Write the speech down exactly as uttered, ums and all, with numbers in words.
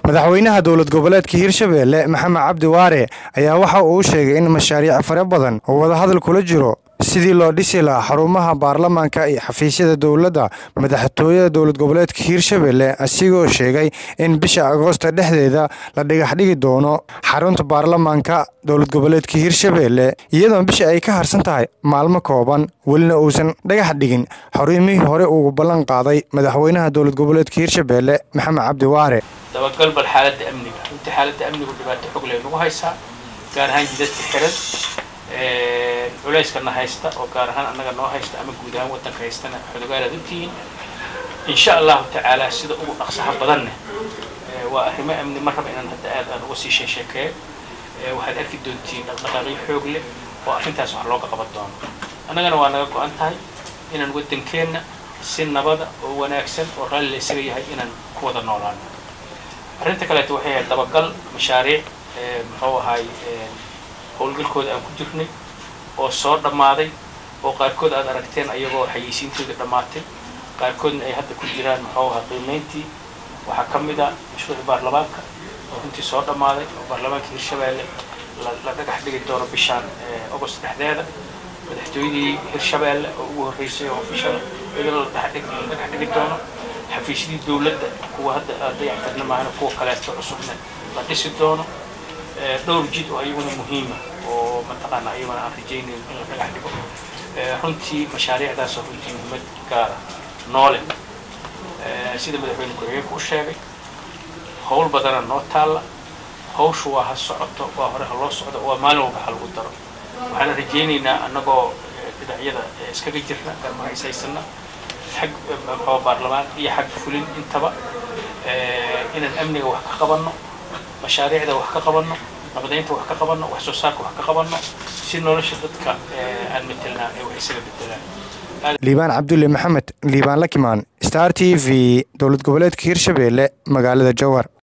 madaxweynaha dowlad goboleedka Hirshabelle Maxamed Cabdi Waare ayaa waxa uu sheegay in mashaariic fara badan oo wada hadal kula jiro sidii loo dhisi lahaa xarumaha baarlamaanka iyo xafiisyada dowladda madaxtooyada dowlad goboleedka Hirshabelle asigoo sheegay in bisha Agoosto dhexdeeda la dhagax dhigi doono xarunta baarlamaanka dowlad goboleedka Hirshabelle iyadoo bisha ay ka harsan tahay maalmo kooban walina uusan dhagax dhigin xarumihii hore ugu ballan qaaday madaxweynaha dowlad goboleedka Hirshabelle Maxamed Cabdi Waare dabagal bal xaaladda amniga inta xaaladda amnigu dhibaato xog leh lagu haysaa gaar ahaan jidadka xiran ee culayskana haysta oo gaar ahaan annaga noo haysta ama guud ahaan wadanka haystana xodogaalaad intiin insha Allah ta'ala sida ugu dhaqsaha badan waa arrimo amni marraba inaan hadda aad aan uga sii sheekeeyo waxaad arki doontiin dhaqdhaqaaqyo xoog leh oo arrintaas wax looga qaban doono annagana waa naga go'an tahay inaan wadankeena si nabad oo wanaagsan oo raalli isaga yahay inaan ku wada noolaano arrinta kale waxay ahayd dabagal mashaariic muxuu ahay howlgalkooda aan ku jirnay oo soo dhamaaday oo qaarkood aad aragteen ayagoo xayeysiintooda dhamaatay qaarkoodna ay hadda ku jiraan muxuu ahaa qiimeyntii waxaa ka mid ah mashruuca baarlamaanka oo intii soo dhamaaday oo baarlamaanka Hirshabelle la dhagax dhigi doono bishaan August dhexdeeda madaxtooyadii Hirshabelle oo ugu horeysay oo bishan iyadoo la dhagax dhigi doono xafiisyadii dowladda kuwa hadda dayactirna maahna kuwa kaleeto cusubna la dhisi doono dhowr jid oo ayaguna muhiima oo mataqaana ayaguna aan rajaynayn in la dhagax dhigo runtii mashaariicdaas oo runtii muhiimad gaar ah noole sida madaxweyne ku-xigeenku u sheegay howl badana noo taalla hawshu waa ha socoto waa hore ha loo socdo waa maalin walba ha lagu daro waxaan rajaynaynaa annagoo dhinacyada iskaga jirna garmaha isaysana حق هو برلمان هي حق فلين انتبه إن الأمن وحق قبلنا مشاريع ده وحق قبلنا نبدأ أنت وحق قبلنا وحسوساك وحق قبلنا سنو نشدتك عن مثلنا وحسب بالدلال ليبان عبد الله محمد ليبان لكمان ستار تي في دولة قبلات Hirshabelle مقالة الجوار.